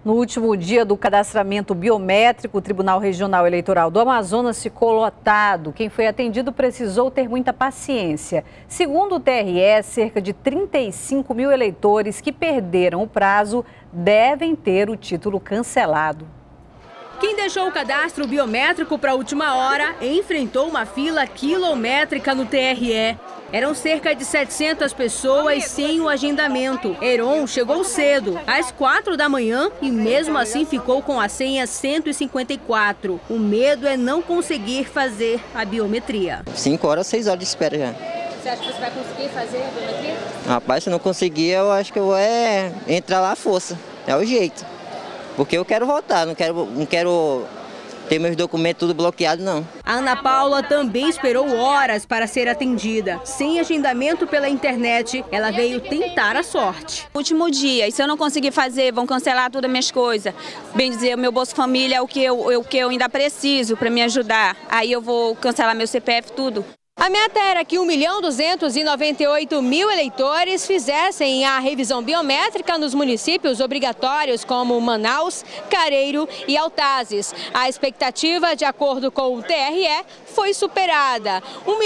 No último dia do cadastramento biométrico, o Tribunal Regional Eleitoral do Amazonas ficou lotado. Quem foi atendido precisou ter muita paciência. Segundo o TRE, cerca de 35 mil eleitores que perderam o prazo devem ter o título cancelado. Quem deixou o cadastro biométrico para a última hora enfrentou uma fila quilométrica no TRE. Eram cerca de 700 pessoas sem o agendamento. Heron chegou cedo, às 4 da manhã, e mesmo assim ficou com a senha 154. O medo é não conseguir fazer a biometria. 5 horas, 6 horas de espera já. Você acha que você vai conseguir fazer a biometria? Rapaz, se não conseguir, eu acho que eu vou entrar lá à força. É o jeito. Porque eu quero votar, não quero ter meus documentos tudo bloqueado, não. A Ana Paula também esperou horas para ser atendida. Sem agendamento pela internet, ela veio tentar a sorte. Último dia, e se eu não conseguir fazer, vão cancelar todas as minhas coisas. Bem dizer, o meu Bolsa Família é o que eu ainda preciso para me ajudar. Aí eu vou cancelar meu CPF, tudo. A meta era que 1.298.000 eleitores fizessem a revisão biométrica nos municípios obrigatórios como Manaus, Careiro e Altazes. A expectativa, de acordo com o TRE, foi superada.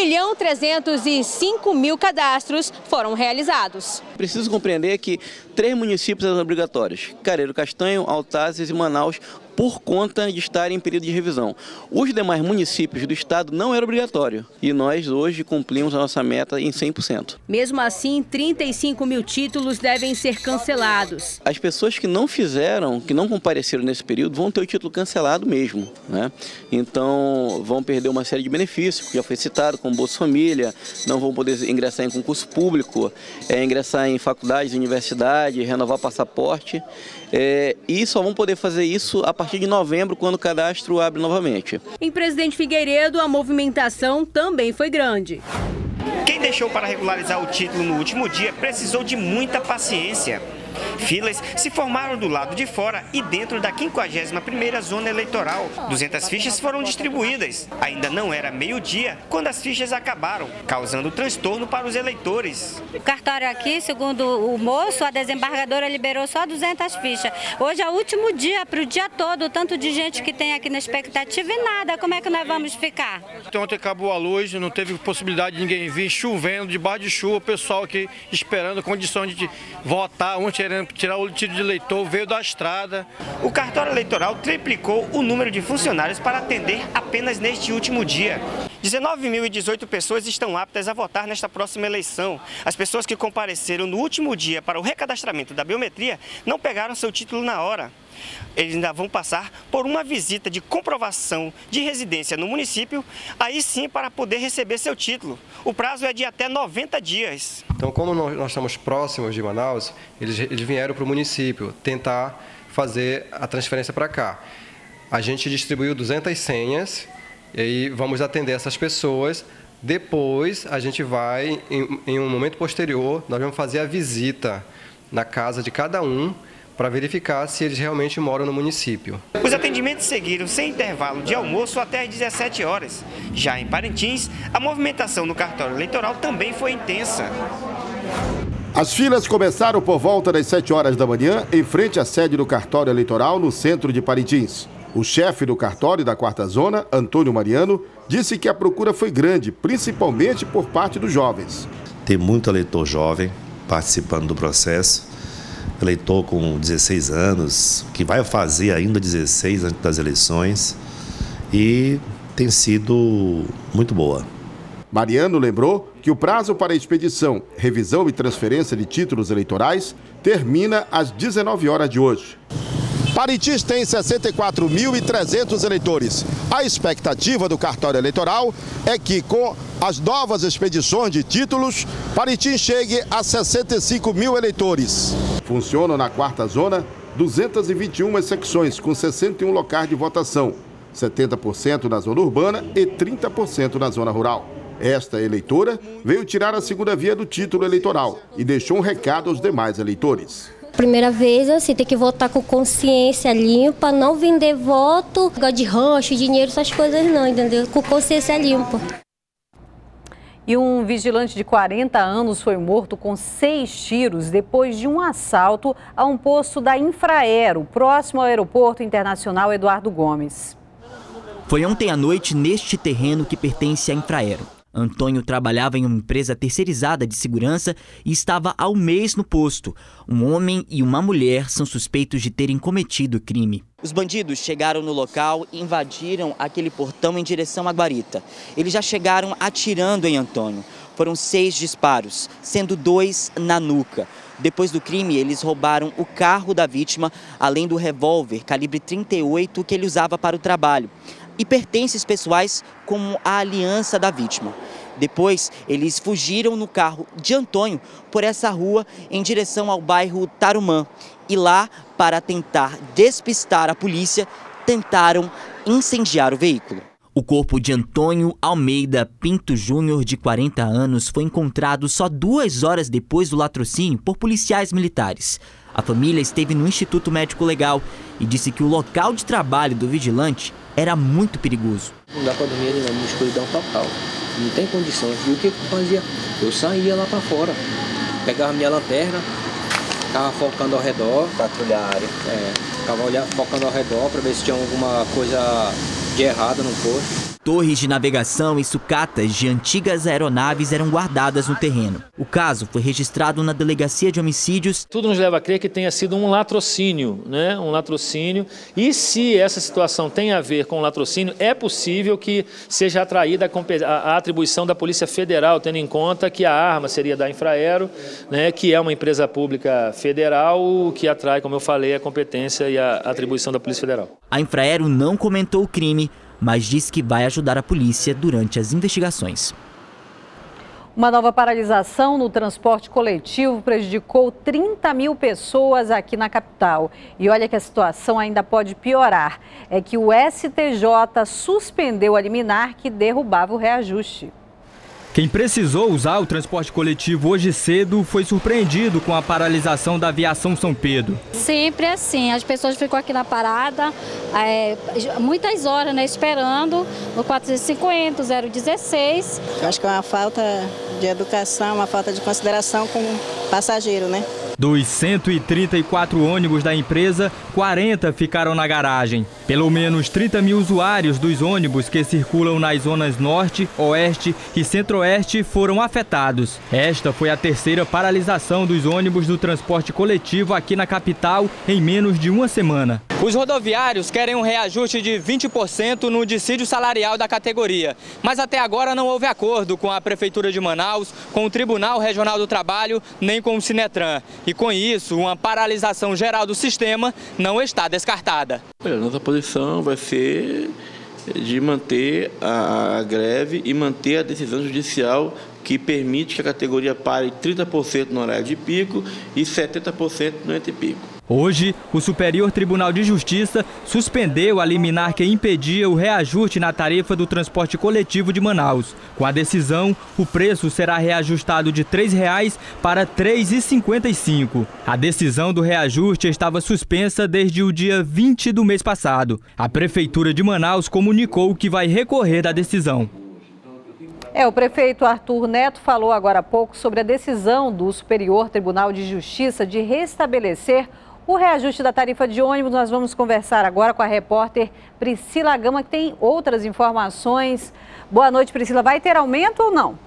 1.305.000 cadastros foram realizados. Preciso compreender que 3 municípios são obrigatórios: Careiro, Castanho, Altazes e Manaus, por conta de estarem em período de revisão. Os demais municípios do estado não era obrigatório e nós hoje cumprimos a nossa meta em 100%. Mesmo assim, 35 mil títulos devem ser cancelados. As pessoas que não fizeram, que não compareceram nesse período, vão ter o título cancelado mesmo, né? Então vão perder uma série de benefícios, que já foi citado, como Bolsa Família, não vão poder ingressar em concurso público, ingressar em faculdades, universidade, renovar passaporte, e só vão poder fazer isso a partir de novembro, quando o cadastro abre novamente. Em Presidente Figueiredo, a movimentação também foi grande. Quem deixou para regularizar o título no último dia precisou de muita paciência. Filas se formaram do lado de fora e dentro da 51ª zona eleitoral. 200 fichas foram distribuídas. Ainda não era meio-dia quando as fichas acabaram, causando transtorno para os eleitores. O cartório aqui, segundo o moço, a desembargadora liberou só 200 fichas. Hoje é o último dia, para o dia todo, o tanto de gente que tem aqui na expectativa e nada. Como é que nós vamos ficar? Ontem acabou a luz, não teve possibilidade de ninguém vir, chovendo, debaixo de chuva, o pessoal aqui esperando condições de votar, querendo tirar o título de eleitor, veio da estrada. O cartório eleitoral triplicou o número de funcionários para atender apenas neste último dia. 19.018 pessoas estão aptas a votar nesta próxima eleição. As pessoas que compareceram no último dia para o recadastramento da biometria não pegaram seu título na hora. Eles ainda vão passar por uma visita de comprovação de residência no município, aí sim para poder receber seu título. O prazo é de até 90 dias. Então, como nós estamos próximos de Manaus, eles vieram para o município tentar fazer a transferência para cá. A gente distribuiu 200 senhas e aí vamos atender essas pessoas. Depois, a gente vai, em um momento posterior, nós vamos fazer a visita na casa de cada um, para verificar se eles realmente moram no município. Os atendimentos seguiram sem intervalo de almoço até às 17 horas. Já em Parintins, a movimentação no cartório eleitoral também foi intensa. As filas começaram por volta das 7 horas da manhã, em frente à sede do cartório eleitoral no centro de Parintins. O chefe do cartório da 4ª Zona, Antônio Mariano, disse que a procura foi grande, principalmente por parte dos jovens. Tem muito eleitor jovem participando do processo. Eleitor com 16 anos, que vai fazer ainda 16 antes das eleições, e tem sido muito boa. Mariano lembrou que o prazo para expedição, revisão e transferência de títulos eleitorais termina às 19 horas de hoje. Parintins tem 64.300 eleitores. A expectativa do cartório eleitoral é que, com as novas expedições de títulos, Parintins chegue a 65 mil eleitores. Funcionam na 4ª Zona 221 secções, com 61 locais de votação, 70% na zona urbana e 30% na zona rural. Esta eleitora veio tirar a segunda via do título eleitoral e deixou um recado aos demais eleitores. Primeira vez, assim, tem que votar com consciência limpa, não vender voto, de rancho, dinheiro, essas coisas não, entendeu? Com consciência limpa. E um vigilante de 40 anos foi morto com 6 tiros depois de um assalto a um posto da Infraero, próximo ao Aeroporto Internacional Eduardo Gomes. Foi ontem à noite neste terreno que pertence à Infraero. Antônio trabalhava em uma empresa terceirizada de segurança e estava há um mês no posto. Um homem e uma mulher são suspeitos de terem cometido o crime. Os bandidos chegaram no local e invadiram aquele portão em direção à guarita. Eles já chegaram atirando em Antônio. Foram 6 disparos, sendo 2 na nuca. Depois do crime, eles roubaram o carro da vítima, além do revólver calibre 38 que ele usava para o trabalho, e pertences pessoais como a aliança da vítima. Depois, eles fugiram no carro de Antônio por essa rua em direção ao bairro Tarumã. E lá, para tentar despistar a polícia, tentaram incendiar o veículo. O corpo de Antônio Almeida Pinto Júnior, de 40 anos, foi encontrado só 2 horas depois do latrocínio por policiais militares. A família esteve no Instituto Médico Legal e disse que o local de trabalho do vigilante era muito perigoso. Não dá para dormir ali na escuridão total. Não tem condições. E o que eu fazia? Eu saía lá para fora, pegava minha lanterna, ficava focando ao redor. Patrulhar a área. Ficava focando ao redor para ver se tinha alguma coisa de errado no posto. Torres de navegação e sucatas de antigas aeronaves eram guardadas no terreno. O caso foi registrado na Delegacia de Homicídios. Tudo nos leva a crer que tenha sido um latrocínio, né? Um latrocínio. E se essa situação tem a ver com latrocínio, é possível que seja atraída a atribuição da Polícia Federal, tendo em conta que a arma seria da Infraero, né? Que é uma empresa pública federal que atrai, como eu falei, a competência e a atribuição da Polícia Federal. A Infraero não comentou o crime, mas diz que vai ajudar a polícia durante as investigações. Uma nova paralisação no transporte coletivo prejudicou 30 mil pessoas aqui na capital. E olha que a situação ainda pode piorar. É que o STJ suspendeu a liminar que derrubava o reajuste. Quem precisou usar o transporte coletivo hoje cedo foi surpreendido com a paralisação da Aviação São Pedro. Sempre assim, as pessoas ficam aqui na parada, muitas horas, né, esperando no 450, 016. Eu acho que é uma falta de educação, uma falta de consideração com o passageiro, né? Dos 134 ônibus da empresa, 40 ficaram na garagem. Pelo menos 30 mil usuários dos ônibus que circulam nas zonas Norte, Oeste e Centro-Oeste foram afetados. Esta foi a terceira paralisação dos ônibus do transporte coletivo aqui na capital em menos de uma semana. Os rodoviários querem um reajuste de 20% no dissídio salarial da categoria. Mas até agora não houve acordo com a Prefeitura de Manaus, com o Tribunal Regional do Trabalho, nem com o Sinetran. E com isso, uma paralisação geral do sistema não está descartada. Nossa posição vai ser de manter a greve e manter a decisão judicial que permite que a categoria pare 30% no horário de pico e 70% no entre-pico. Hoje, o Superior Tribunal de Justiça suspendeu a liminar que impedia o reajuste na tarifa do transporte coletivo de Manaus. Com a decisão, o preço será reajustado de R$ 3,00 para R$ 3,55. A decisão do reajuste estava suspensa desde o dia 20 do mês passado. A Prefeitura de Manaus comunicou que vai recorrer da decisão. O prefeito Arthur Neto falou agora há pouco sobre a decisão do Superior Tribunal de Justiça de restabelecer o reajuste da tarifa de ônibus. Nós vamos conversar agora com a repórter Priscila Gama, que tem outras informações. Boa noite, Priscila. Vai ter aumento ou não?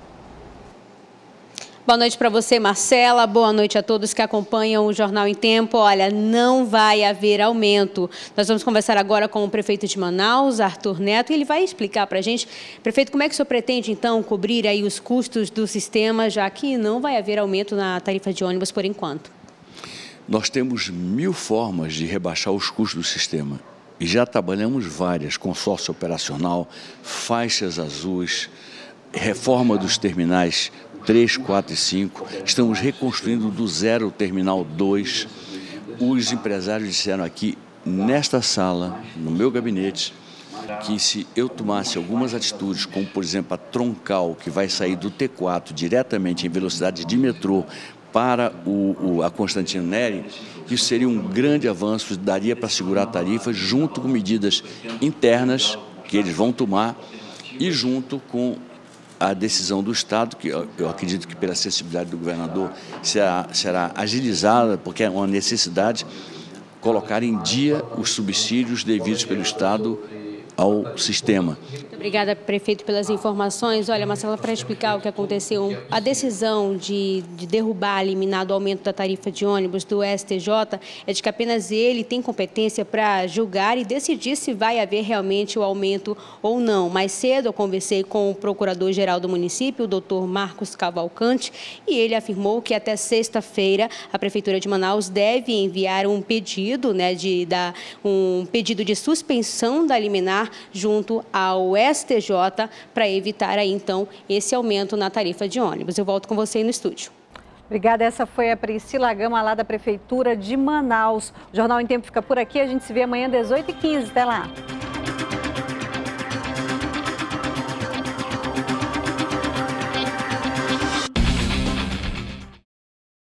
Boa noite para você, Marcela. Boa noite a todos que acompanham o Jornal em Tempo. Olha, não vai haver aumento. Nós vamos conversar agora com o prefeito de Manaus, Arthur Neto, e ele vai explicar para a gente, prefeito, como é que o senhor pretende, então, cobrir aí os custos do sistema, já que não vai haver aumento na tarifa de ônibus por enquanto. Nós temos 1000 formas de rebaixar os custos do sistema e já trabalhamos várias, consórcio operacional, faixas azuis, reforma dos terminais 3, 4 e 5, estamos reconstruindo do zero o Terminal 2. Os empresários disseram aqui, nesta sala, no meu gabinete, que se eu tomasse algumas atitudes, como por exemplo a troncal, que vai sair do T4 diretamente em velocidade de metrô para a Constantino Neri, isso seria um grande avanço, daria para segurar a tarifa junto com medidas internas que eles vão tomar e junto com a decisão do Estado, que eu acredito que pela sensibilidade do governador será agilizada, porque é uma necessidade colocar em dia os subsídios devidos pelo Estado ao sistema. Muito obrigada, prefeito, pelas informações. Olha, Marcela, para explicar o que aconteceu, a decisão de derrubar, eliminar o aumento da tarifa de ônibus do STJ é de que apenas ele tem competência para julgar e decidir se vai haver realmente o aumento ou não. Mais cedo eu conversei com o procurador-geral do município, o doutor Marcos Cavalcante, e ele afirmou que até sexta-feira a Prefeitura de Manaus deve enviar um pedido, um pedido de suspensão da liminar junto ao STJ para evitar aí, então, esse aumento na tarifa de ônibus. Eu volto com você aí no estúdio. Obrigada, essa foi a Priscila Gama, lá da Prefeitura de Manaus. O Jornal em Tempo fica por aqui, a gente se vê amanhã às 18h15. Até lá.